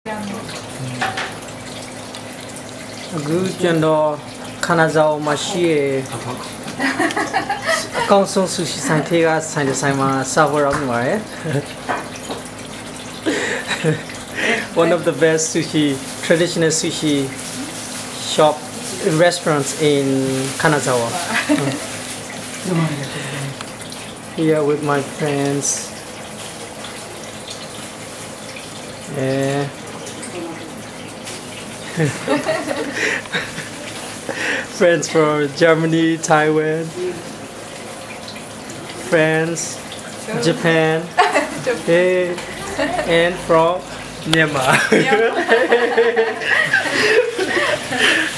Good job, Kanazawa Sushi. Kansong sushi santiga sign the same server of my one of the best sushi, traditional sushi shop restaurants in Kanazawa. Here with my friends. Yeah. Friends from Germany, Taiwan, France, Japan, hey, and from Myanmar.